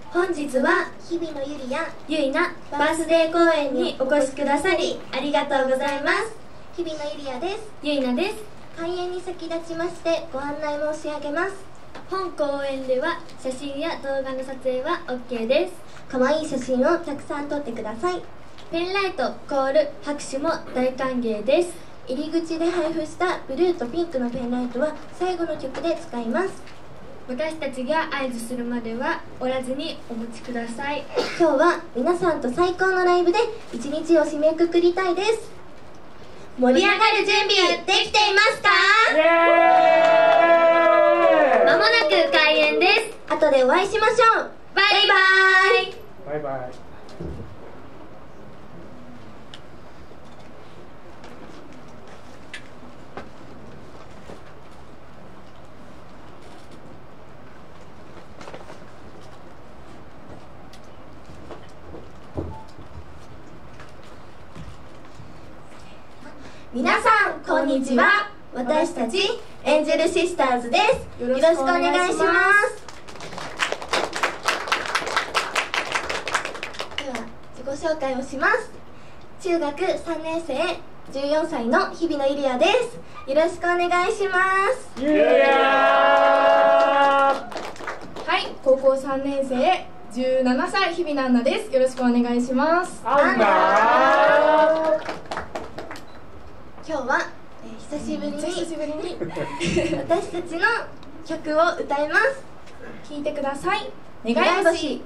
本日は日々のゆりやゆいなバースデー公演にお越しくださりありがとうございます。 日々のゆりやです。 ゆいなです。 開演に先立ちましてご案内申し上げます。 本公演では写真や動画の撮影は OK です。 可愛い写真をたくさん撮ってください。 ペンライト、コール、拍手も大歓迎です。 入り口で配布したブルーとピンクのペンライトは最後の曲で使います。 私たちが合図するまでは折らずにお待ちください。 今日は皆さんと最高のライブで一日を締めくくりたいです。盛り上がる準備できていますか？ まもなく開演です。 後でお会いしましょう。 バイバイ。 バイバイ。 皆さんこんにちは。私たちエンジェルシスターズです。よろしくお願いします。では自己紹介をします。中学3年生14歳の日比野ゆりやです。よろしくお願いします。 ゆりやはい、高校3年生17歳日比奈々です。よろしくお願いします。 アンナ今日は、久しぶりに私たちの曲を歌います。 聴いてください。願い星。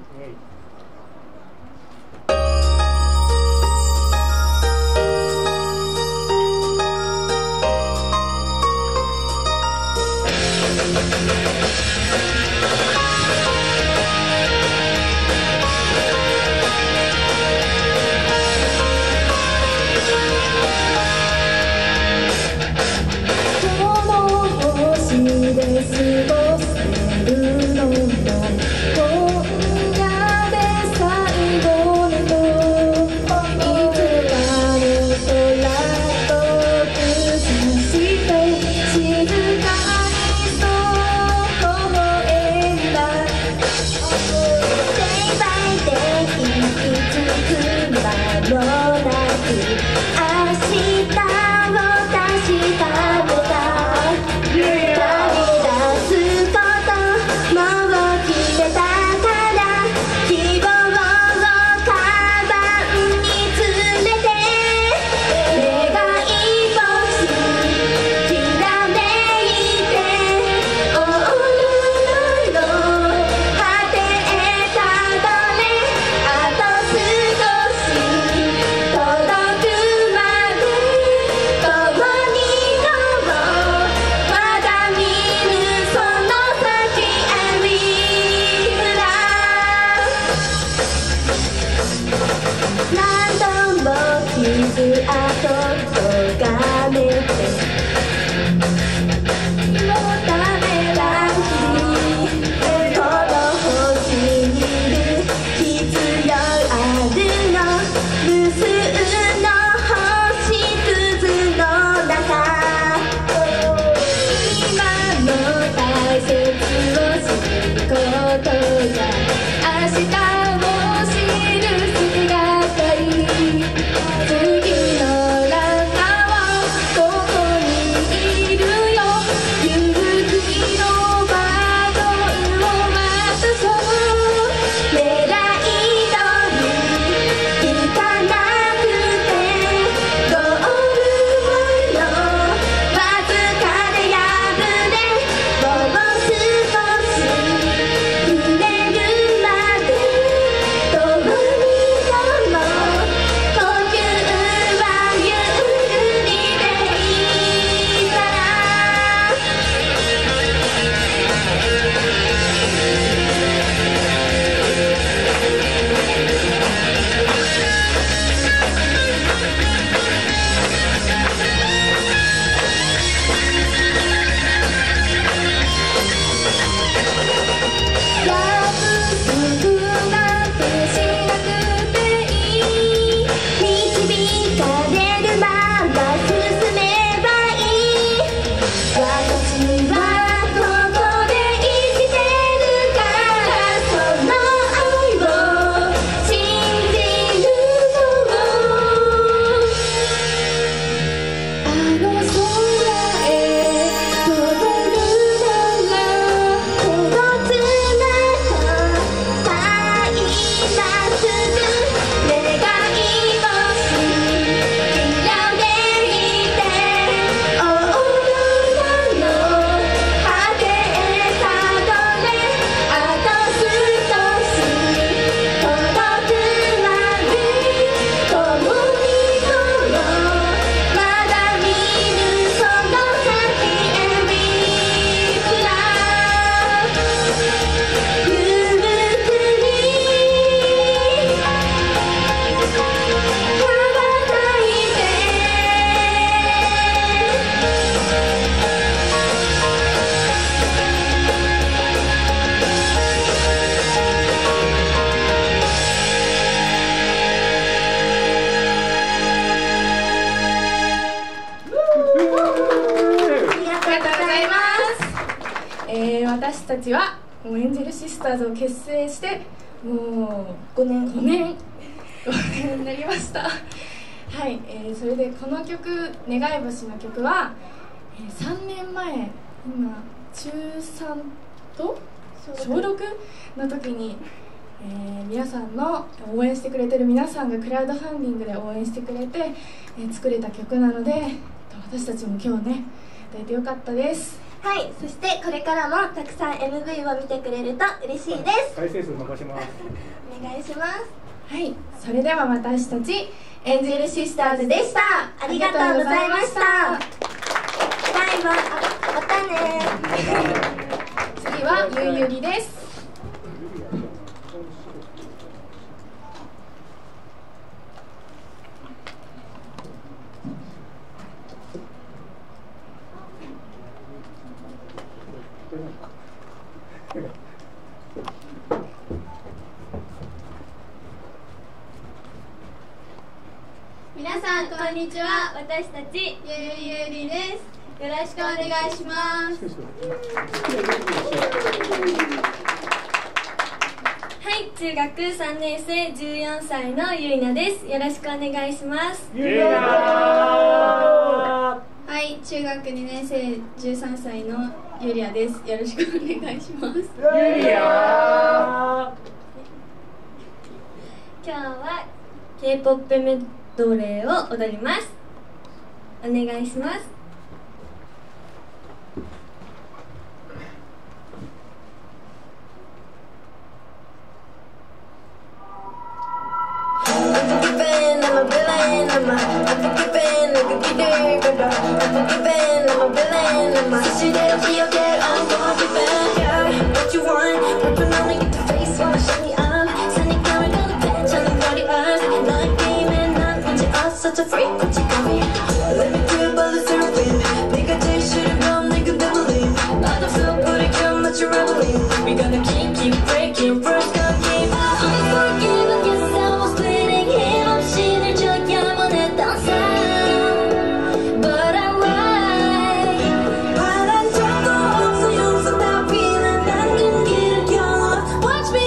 明日を知る姿に次のたちはもうエンジェルシスターズを結成してもう 5年 5年になりましたはい、それでこの曲「願い星」の曲は、3年前今中3と小6の時に、皆さんの応援してくれてる皆さんがクラウドファンディングで応援してくれて、作れた曲なので私たちも今日ね歌えてよかったです。 はい、そしてこれからもたくさん MV を見てくれると嬉しいです。 再生数伸ばします。 お願いします。 はい、それでは私たちエンジェルシスターズでした。 ありがとうございました。バイバイ。またね。 次はゆいゆりです。 皆さんこんにちは。私たちゆいゆりです。よろしくお願いします。はい、中学3年生14歳のゆいなです。よろしくお願いします。 ゆいな。 はい、中学2年生13歳のゆりあです。よろしくお願いします。 ゆりあ。 今日は K-POP メドレーを踊ります。お願いします。 Such a freak, what you got me? Let me do all the surfing. Nigga, they should've known, nigga, doubling. I don't feel pretty good, but you're reveling. We gonna keep breaking, first gonna keep unforgiven. Yes, I was bleeding, him up, she 늘 저야만 했던 삶. But I'm right. 바란 적도 없어, 용서 따위는 안 든 길을 경험. Watch me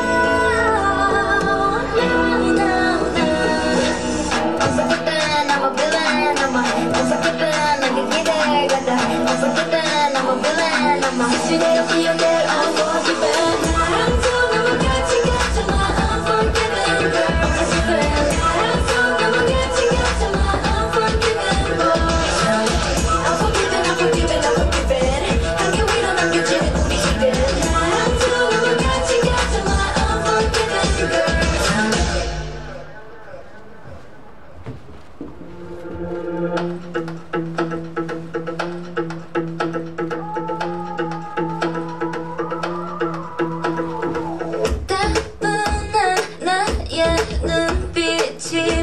now, now, now, now. I'm a villain, I'm a villain, I can get there, got that. I'm a villain, I'm a villain, I'm a 시대로 기억될 unforgiven. 나랑 또 넘어가지 같잖아, unforgiven girl. 나랑 또 넘어가지 같잖아, unforgiven boy. Unforgiven, unforgiven, unforgiven. 한 개 위로 남겨지는 우리 힘은. 나랑 또 넘어가지 같잖아, unforgiven girl. 따분한 나의 눈빛이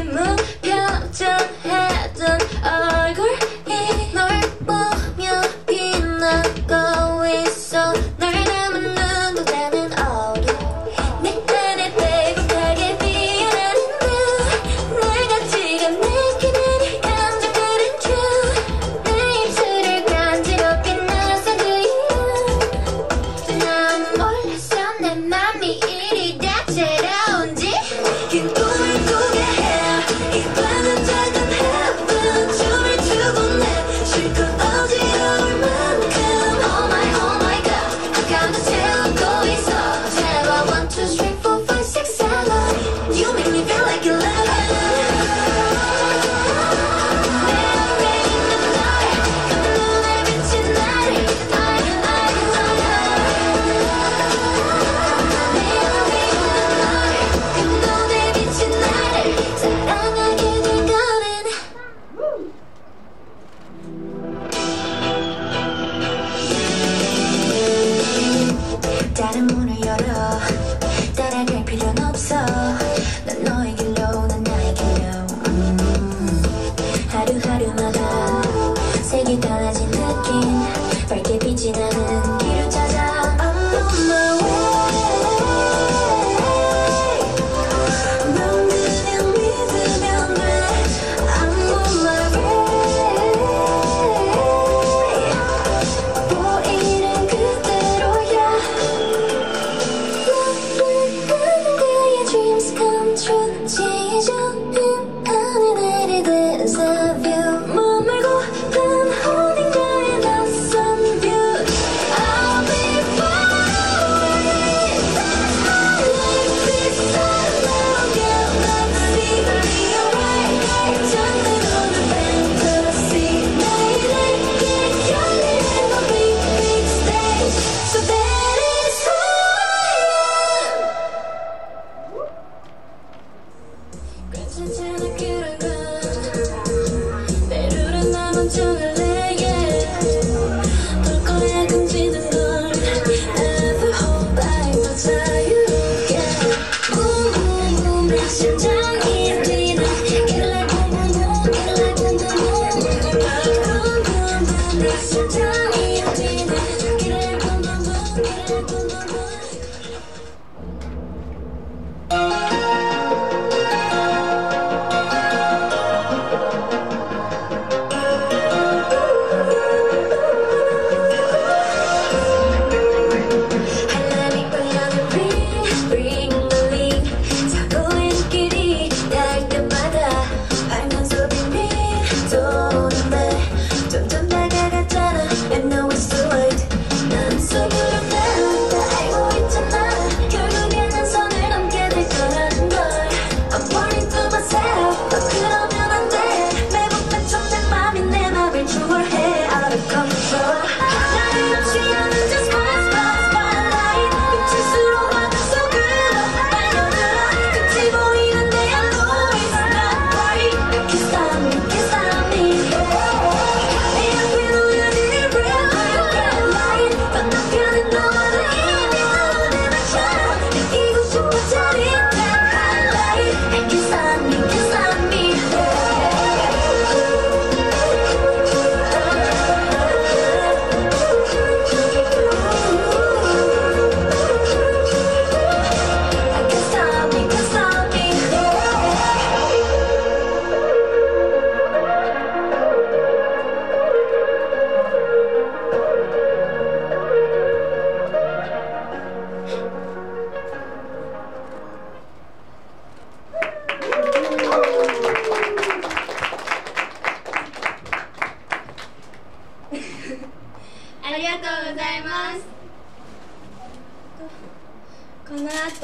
무표정해둔 얼굴이 널 보며 빛나고 있어. 널 닮은 눈보다는 어두워. 내 안에 빼곡하게 피어나는 눈. 내가 지금 느끼는 이 감정들은 true. 내 입술을 간지럽게 나선 그 이유. 난 몰랐어 내 맘이 이리 다채로운지. 긴 꿈을 꾸게 해. 이 밤은 작은 heaven. 춤을 추고 내 실컷 어지러울 만큼. Oh my god. 한 칸도 채우고 있어. 제발 1, 2, 3, 4, 5, 6, 7. You make me feel like 11. 내 앞에 있는 널, 그 눈에 비친 날. 내 앞에 있는 널, 그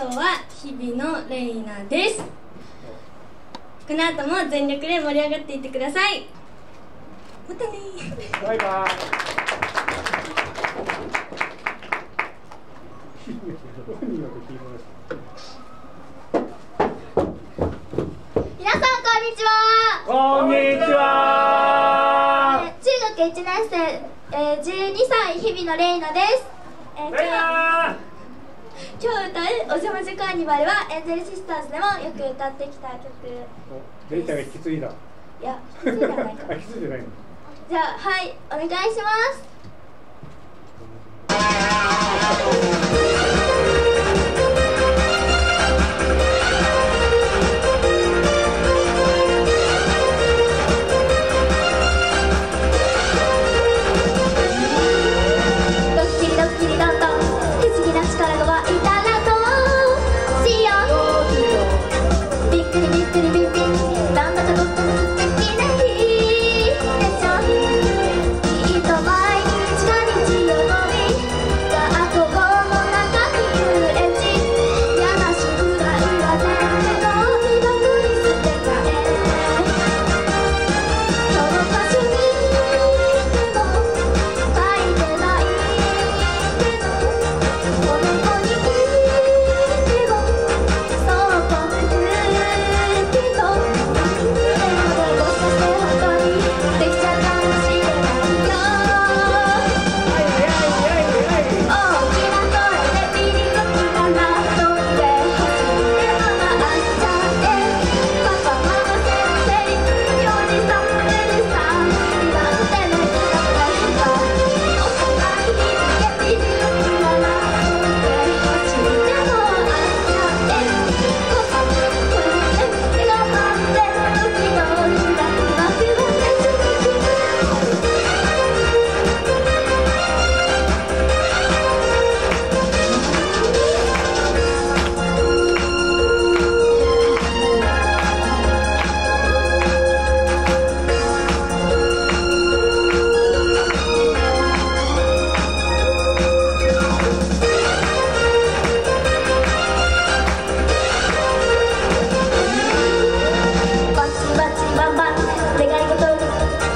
奏は日々のレイナです。この後も全力で盛り上がっていってください。またねー。 バイバイ。 皆さんこんにちは。 こんにちは。 中学1年生、12歳日々のレイナです。今日歌う「おじゃまじカーニバル」はエンゼルシスターズでもよく歌ってきた曲。 レイちゃんが引き継いだ。 いや、引き継いではないか引き継いでないの。 じゃあ、はい、お願いします。ドッキリドッキリどんどん不思議な力が湧いたらどうしよう。びっくりびっくりびっくりなんだかとっても素敵な日でしょ。きっと毎日が日曜日。学校の中に遊園地。嫌な宿題は全部ゴミ箱に捨てちゃえ。その場所にいても書いてないけど、この子にいてもそうこくけど、でももしかして本当にできちゃうかもしれないよ。大きな声でピリコピラな飛んで走ってママあっちゃえ。パパママ先生おじさんうるさいなんてね。お空に響けピリコピラな飛んで走ってもあっちゃえ。パパママ先生頑張って時の日が来ますよね。バチバチバンバン願い事を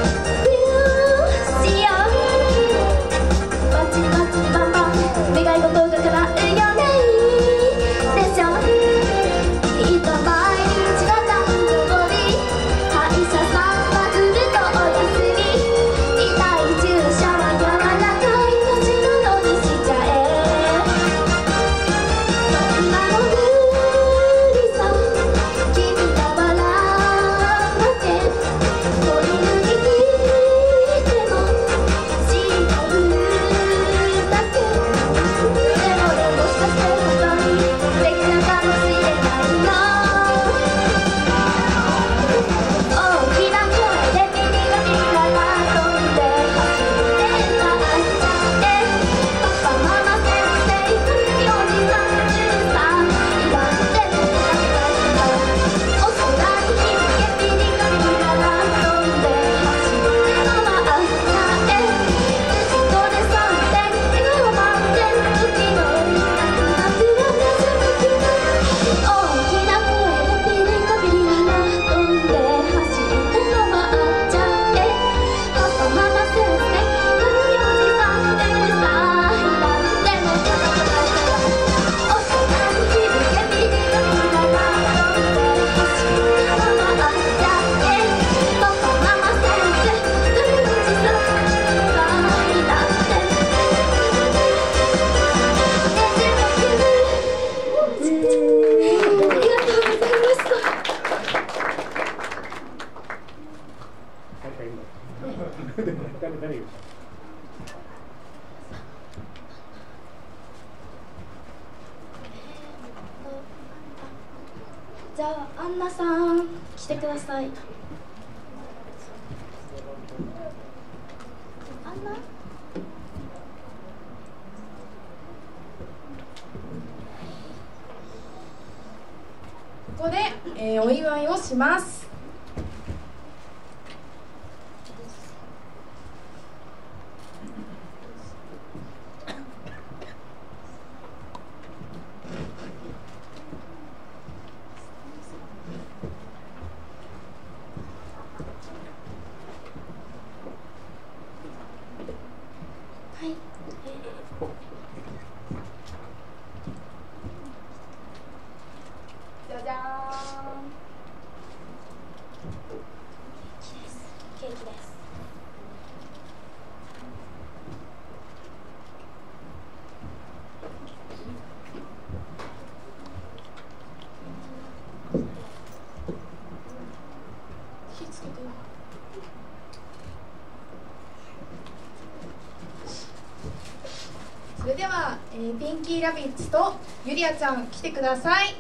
しよう。バチバチバンバン願い事が叶うよねでしょ。きっと毎日が誕生日。歯医者さんはずっとお休み。痛い注射は柔らかい年なのにしちゃえ。そんなの無理さ。君が笑って子犬に聞いても知っとるだけ。でももしかして本当にできちゃうかもしれないよ。大きな声でピリカピラが飛んで走ってたあっちゃえ。パパママ先生おじさんうるさいなんてね。お空に響けピリカピラが飛んで走ってママあっちゃえ。そこで3点笑顔満点時の日が来ますよね。大きな声でピリカピラが飛んで走ってママあっちゃえ。パパママ先生おじさんうるさいなんてね。お空に響けピリカピラが飛んで走ってママあっちゃえ。パパママ先生おじさんうるさいなんてね。ありがとうございました。 誰言う？ じゃあアンナさん来てください。アンナここで、お祝いをします。 ーラビッツとゆりあちゃん来てください。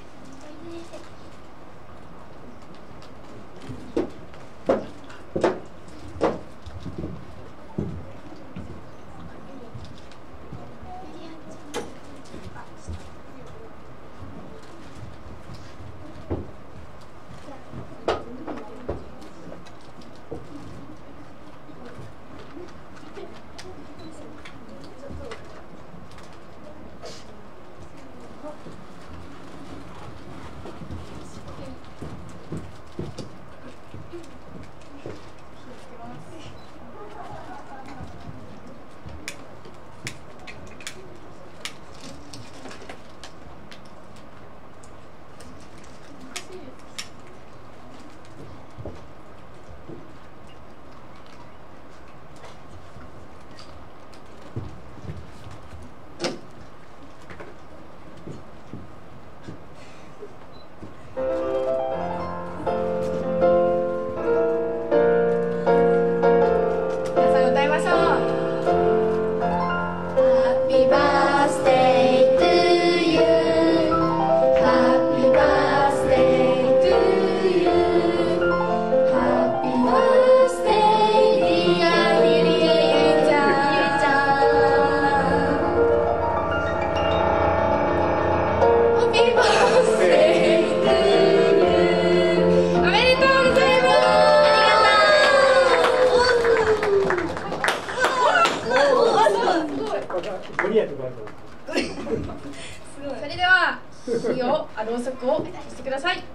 それでは火をろうそくを消してください。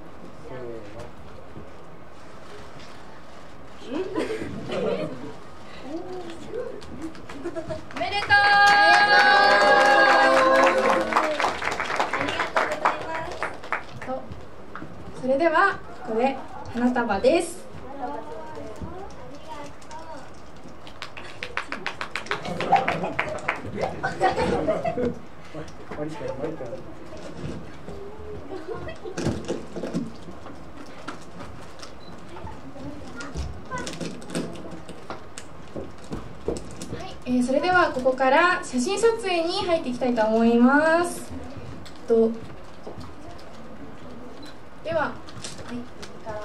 おめでとう。それではここで花束です。それではここから写真撮影に入っていきたいと思います。では、右から。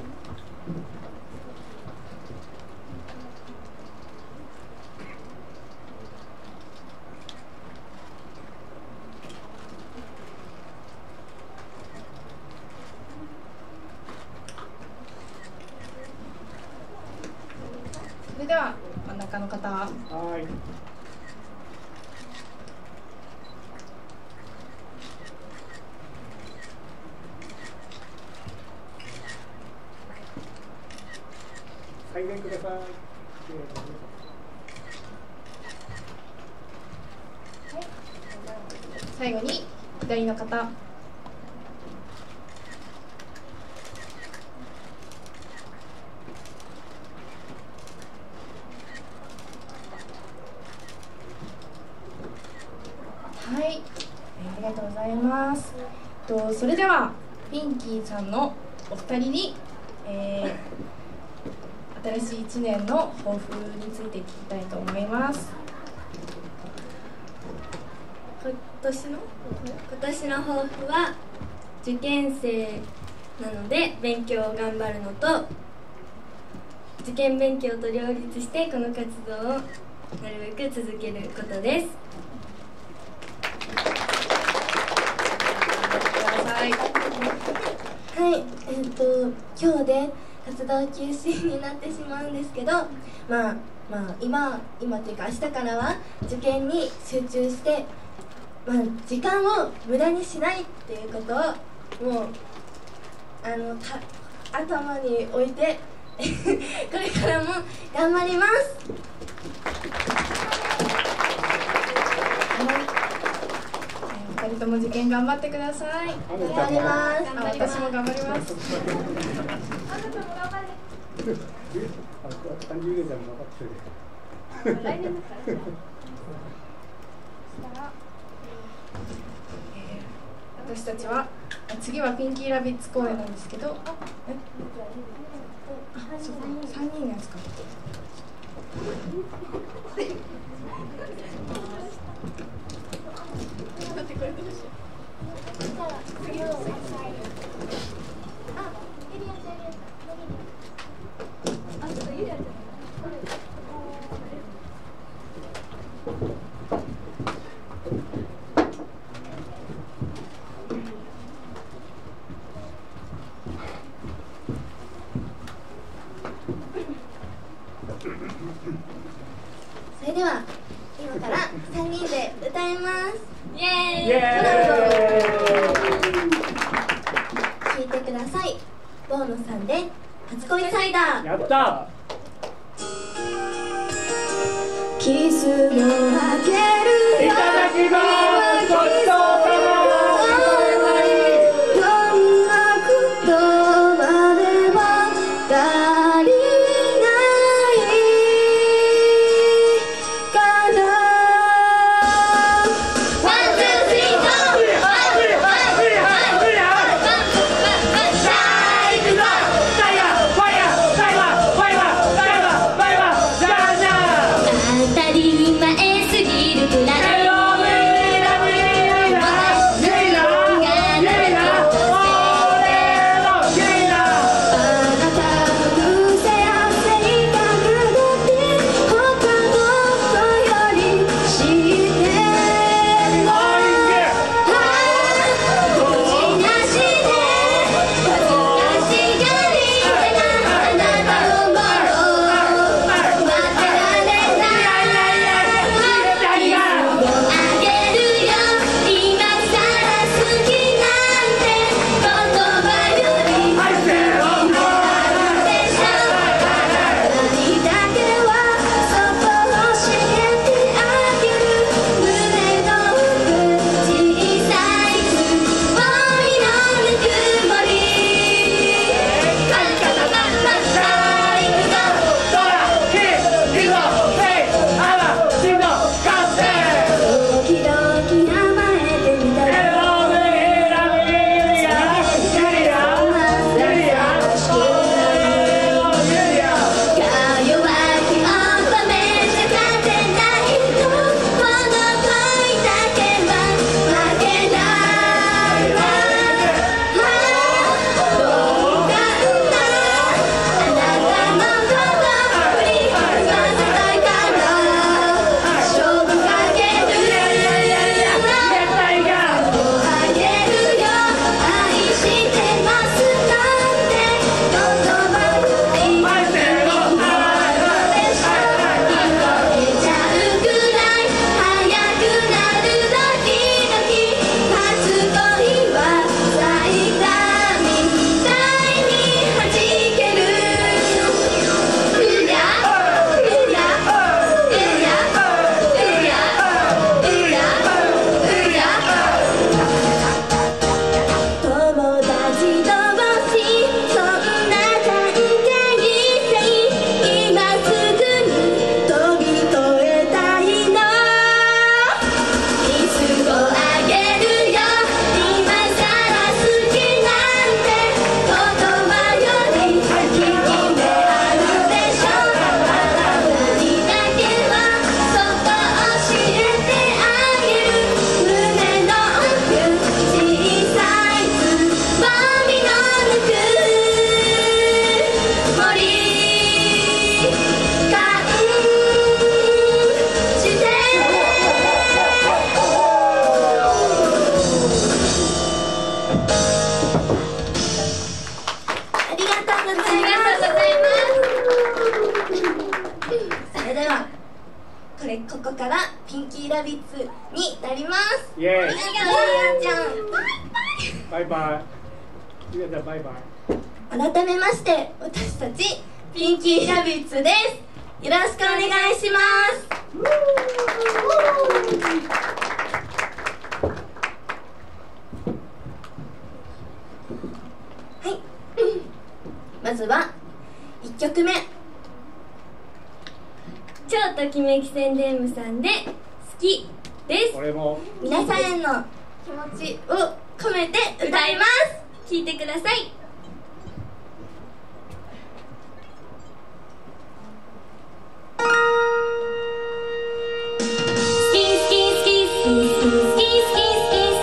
それでは真ん中の方。はい。 再現ください。 最後に左の方。はい、ありがとうございます。それではピンキーさんのお二人に、新しい1年の抱負について聞きたいと思います。 今年の抱負は受験生なので勉強を頑張るのと、受験勉強と両立してこの活動をなるべく続けることです。はい、今日で活動休止になってしまうんですけど、今というか明日からは受験に集中して、時間を無駄にしないっていうことをもう頭に置いてこれからも頑張ります。 2人とも受験頑張ってください。 頑張ります。 私も頑張ります。私たちは次はピンキーラビッツ公演なんですけど、そうか、3人のやつか。 てくれてるし。 それでは今から3人で歌います。 イエーイ。 イエ聴いてください。ボーノさんで初恋サイダー。 やった。 キスをあげるよ。 いただきます。ごちそうさま。 どんな言葉でも足りないかな。ワンツースリーゴー。 当たり前すぎるくらいここからピンキーラビッツになります。 イエーイ。 ゆりあちゃん、 バイバイ。ゆりあちゃんバイバイ。 改めまして私たちピンキーラビッツです。よろしくお願いします。はい、まずは1曲目、 超ときめき宣伝部さんで好きです。 俺も皆さんへの気持ちを込めて歌います。 聴いてください。 好き好き好き好き好き好き好き好き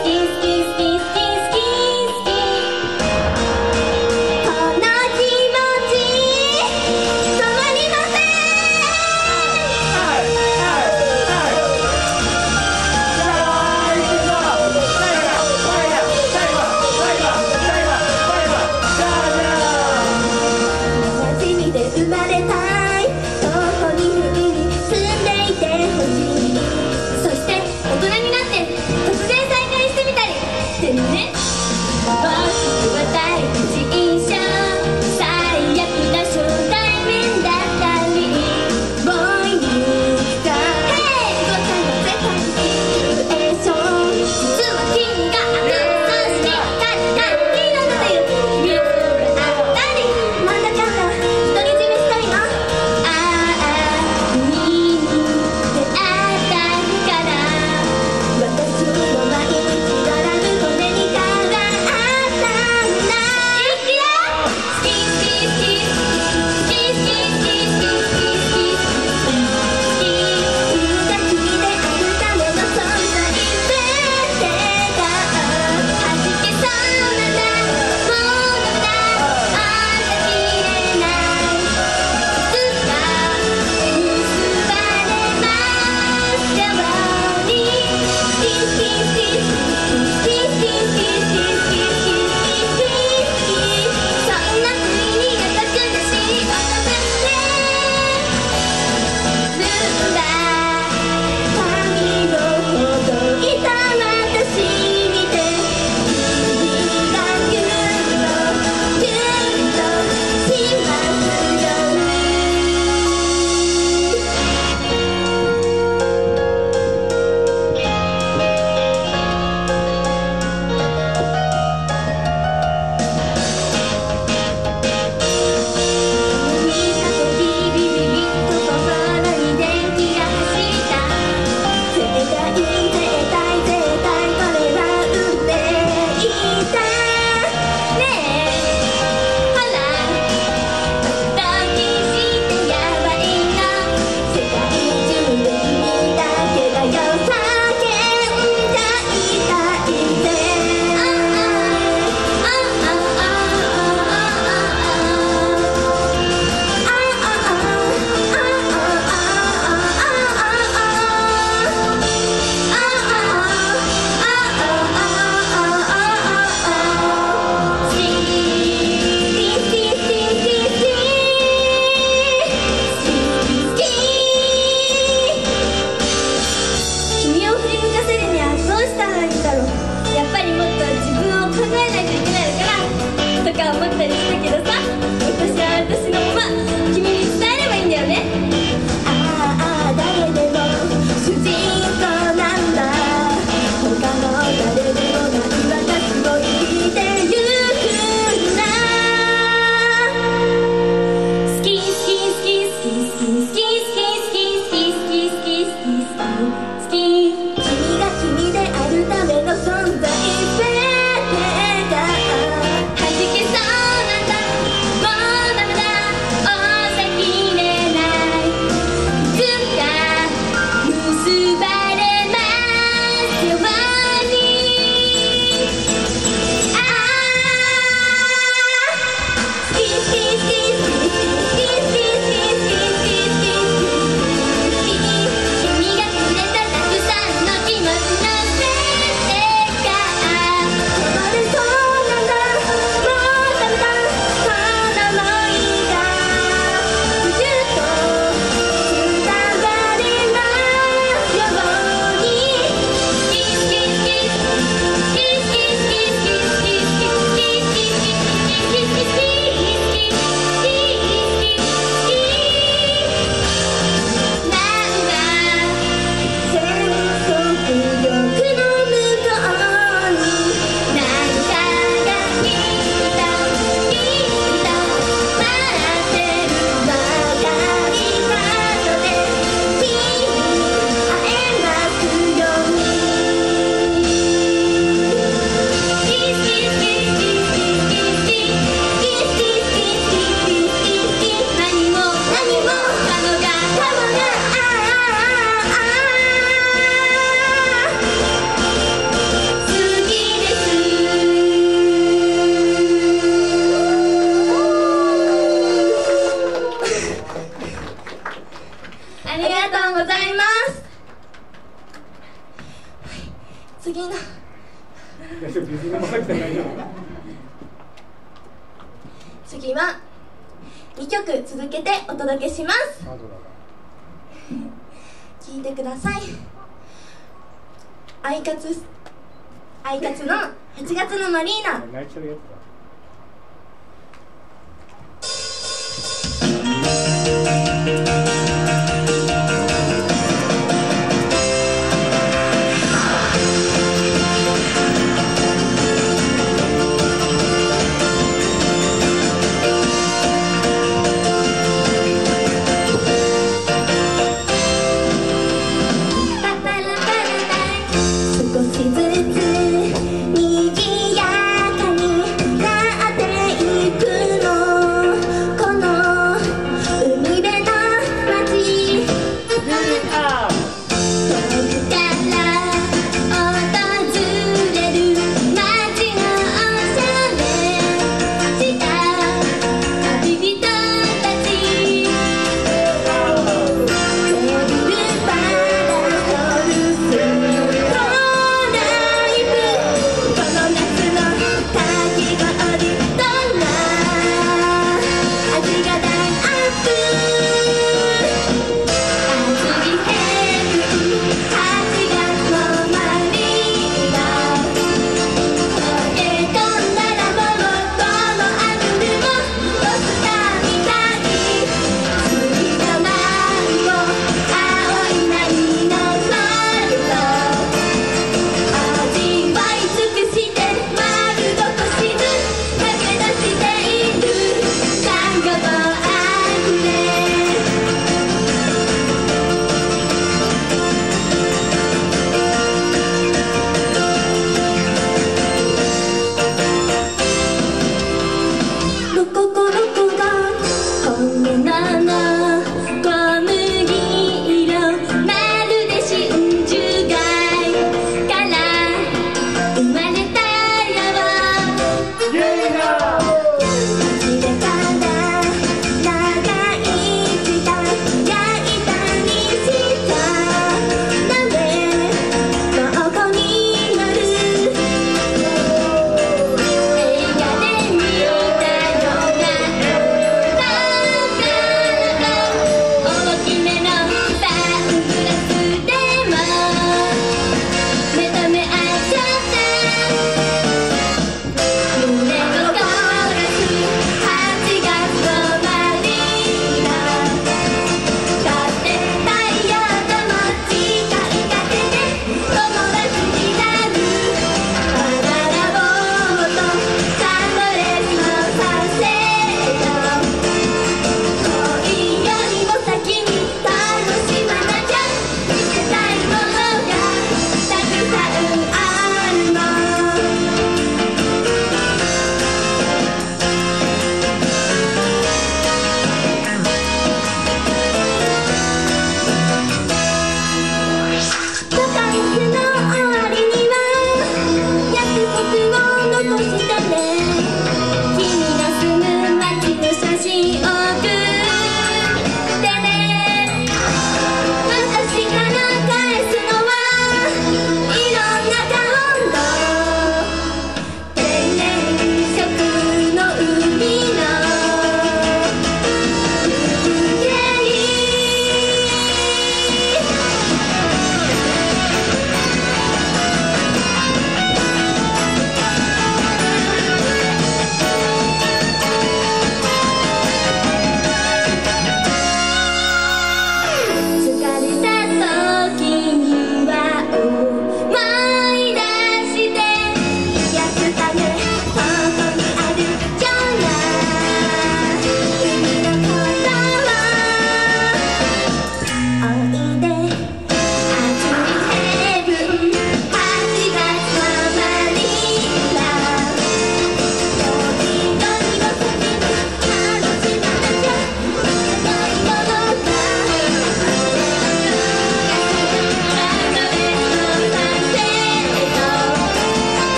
次は2曲続けてお届けします。聴いてください。アイカツの8月のマリーナ。 泣いちゃうやつだ。 少しずつ賑やかに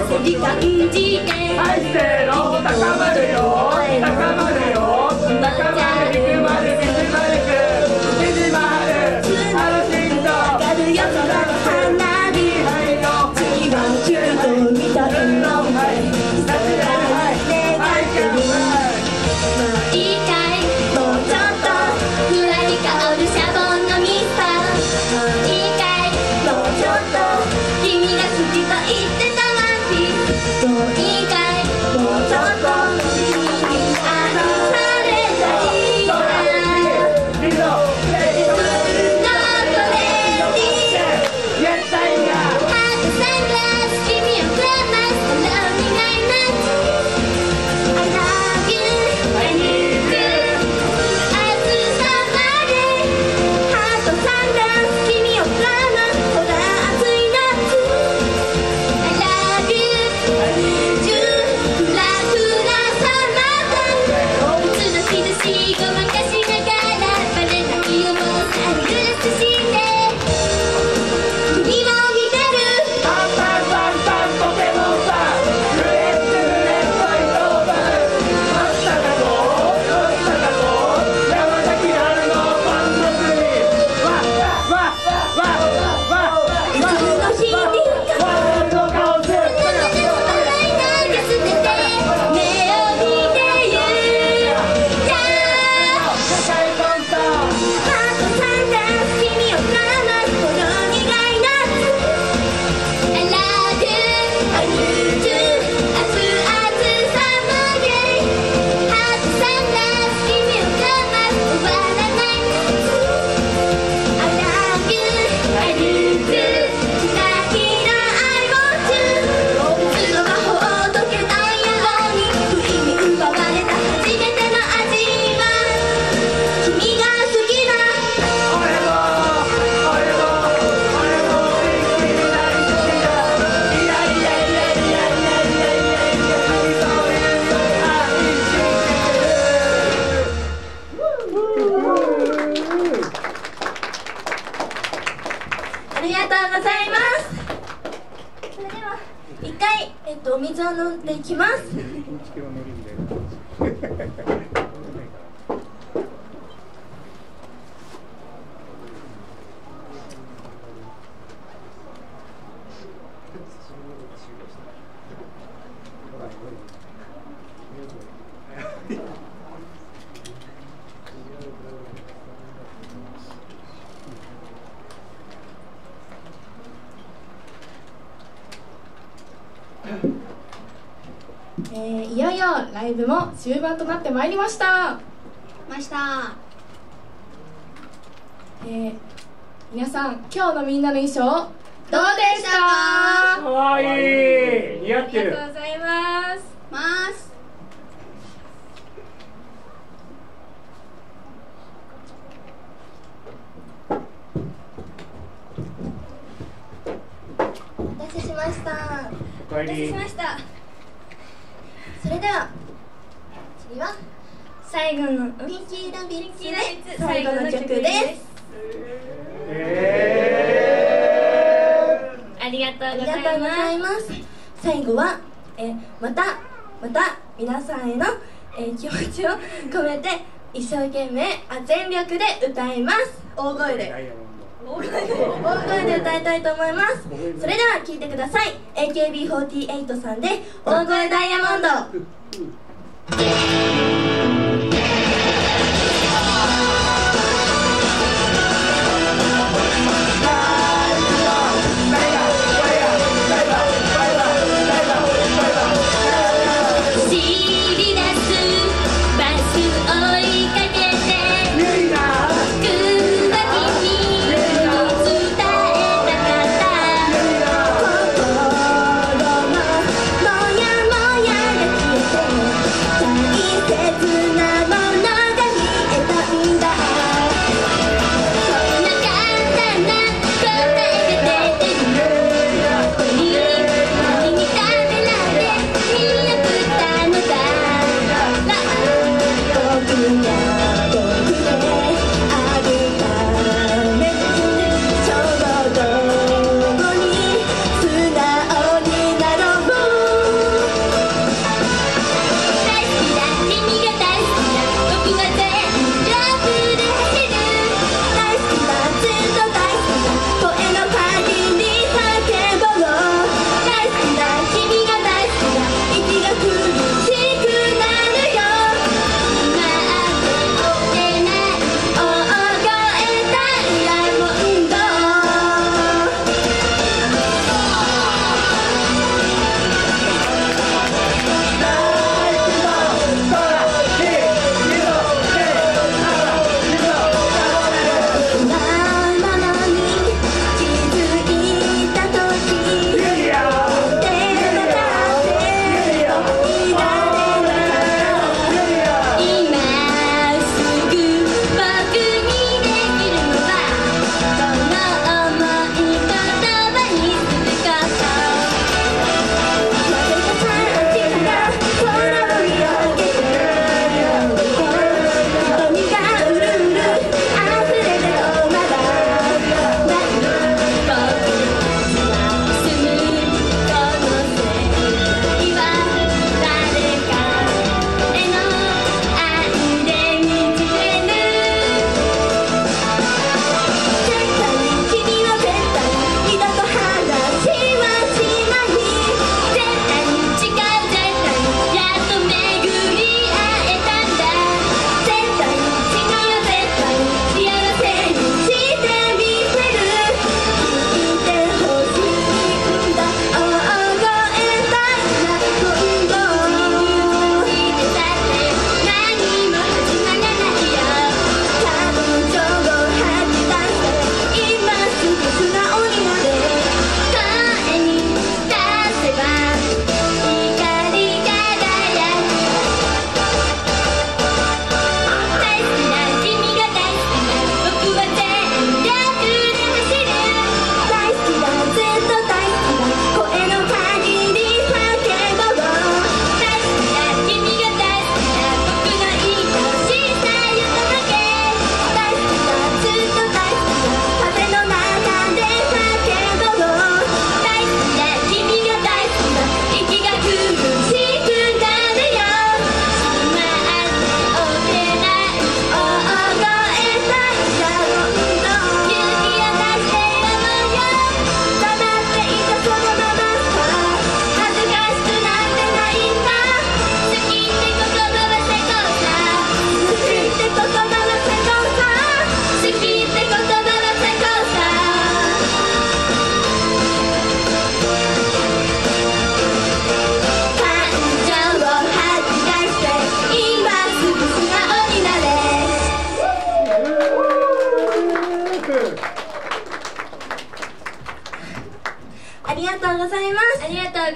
理解事件はいせーの、高まるよ高まるよ高まる行くまで縮まるく縮まる安心と上がるよ空の花火次はキュートみたいの立ち上がるはいもういいかいもうちょっとふわり香るシャボンのミスターもういいかいもうちょっと君が好きと言ってたワンピースもういいかいもうちょっと君に愛されたいなリードありがとうございます。それでは一回、お水を飲んでいきます。 いよいよライブも終盤となってまいりました。皆さん今日のみんなの衣装どうでしたか？ かわいい、似合ってる。 ありがとうございます。 お待たせしました。 おかえり。 それでは次は最後のピンキーラビッツで最後の曲です。ありがとうございありがとうございまます。最後は、また皆さんへの、気持ちを込めて一生懸命全力で歌います。大声で歌いたいと思います。それでは聴いてください。 AKB48 さんで大声ダイヤモンド。大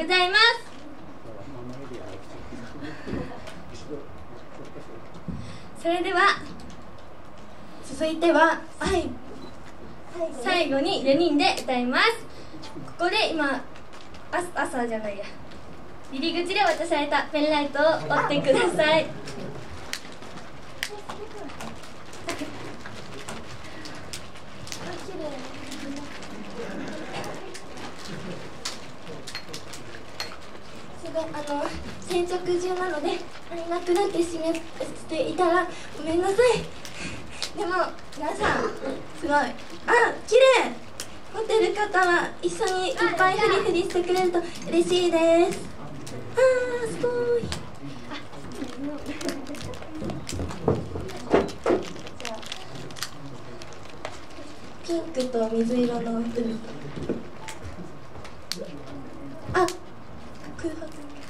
ございます。それでは続いては最後に4人で歌います。ここで今朝じゃないや、入り口で渡されたペンライトを折ってください。 先着順なのでなくなってしまっていたらごめんなさい。でも皆さんすごい綺麗持ってる方は一緒にいっぱいフリフリしてくれると嬉しいです。すごい。ピンクと水色の海。空白。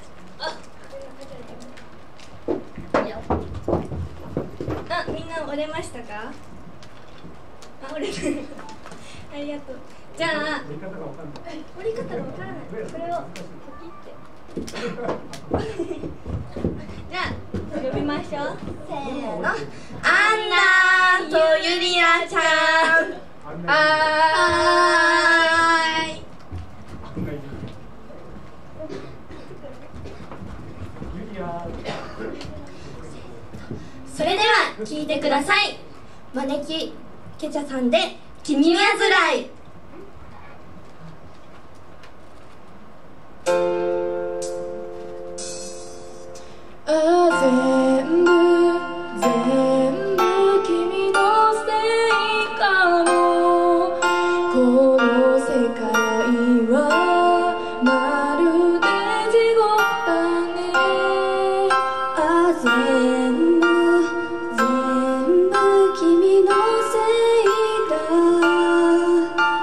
みんな折れましたか？折れない。ありがとう。じゃあ折り方がわからない。これをポキって。じゃあ呼びましょう。 せーの。アンナとゆりあちゃん。 それでは聴いてください。招きケチャさんで君はつらい。 全部君のせいかも。この世界はまるで地獄だね。 全部君のせいだ。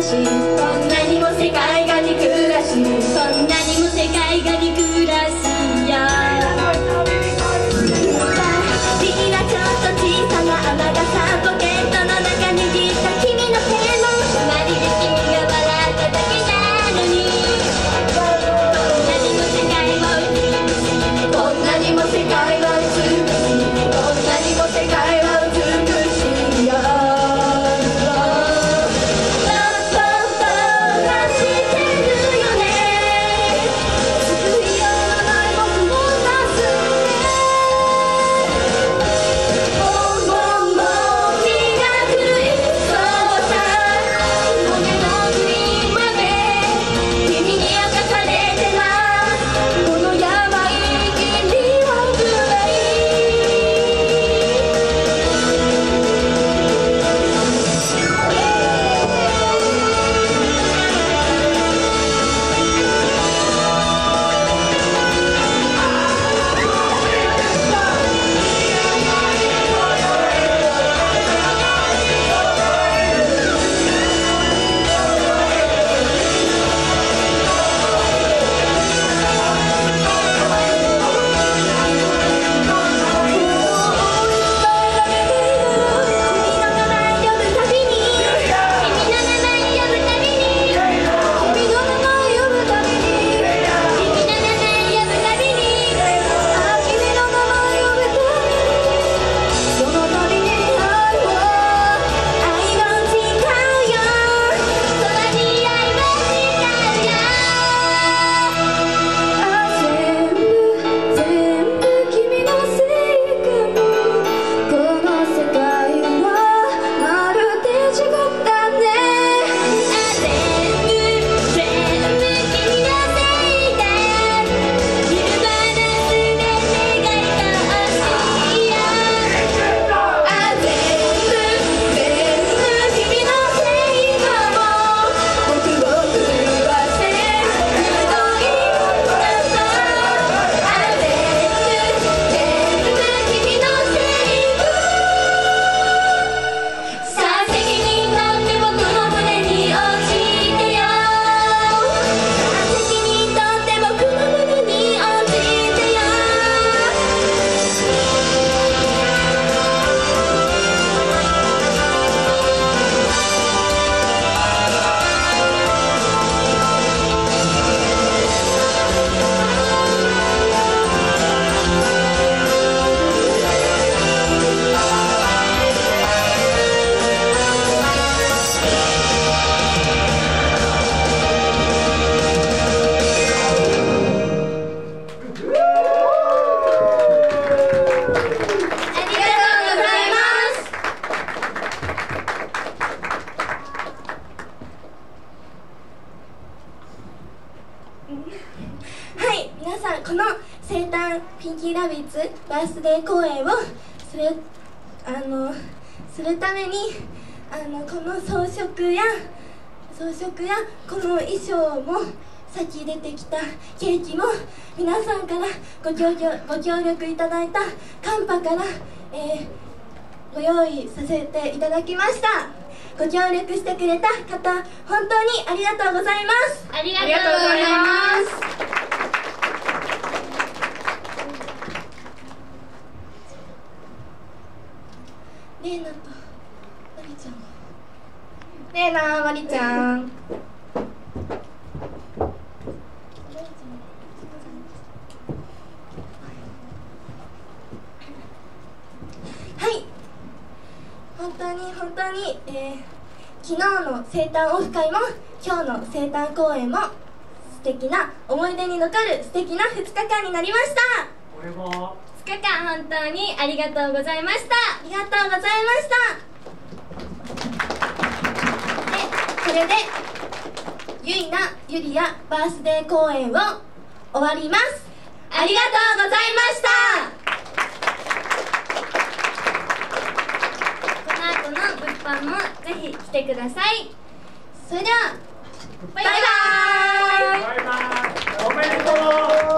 しこんなにも世界が憎らしいこんなにも世界が憎らしいよ君はちょっと小さな雨傘ポケットの中に握った君の手もまるで君が笑っただけなのにこんなにも世界を美しいこんなにも世界は美しいこんなにも世界は美しいよこの生誕ピンキーラビッツバースデー公演をするためにこの装飾やこの衣装もさっき出てきたケーキも皆さんからご協力いただいたカンパから、ご用意させていただきました。ご協力してくれた方本当にありがとうございます。 ありがとうございます。 レイナとマリちゃん。 レイナ、マリちゃん。 はい。本当に、昨日の生誕オフ会も今日の生誕公演も素敵な思い出に残る素敵な2日間になりました。 俺も 2日間本当にありがとうございました。 ありがとうございました。で、これでゆいなゆりやバースデー公演を終わります。ありがとうございました。 この後の物販もぜひ来てください。 それではバイバーイ。 バイバイ。おめでとう。